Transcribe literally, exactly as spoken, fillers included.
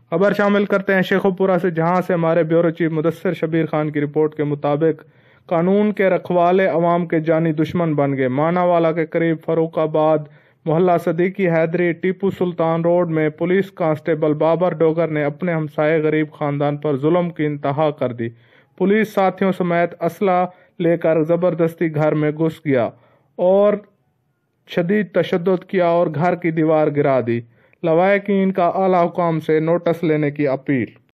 खबर शामिल करते हैं शेखोपुरा से, जहां से हमारे ब्यूरो चीफ मुदस्सिर शबीर खान की रिपोर्ट के मुताबिक कानून के रखवाले अवाम के जानी दुश्मन बन गए। मानावाला के करीब फरूखाबाद मोहल्ला सदीकी हैदरी टीपू सुल्तान रोड में पुलिस कांस्टेबल बाबर डोगर ने अपने हमसाये गरीब खानदान पर जुल्म की इंतहा कर दी। पुलिस साथियों समेत असला लेकर जबरदस्ती घर में घुस गया और शदीद तशद्दुद किया और घर की दीवार गिरा दी। लवाहिकीन का आला हुकाम से नोटिस लेने की अपील।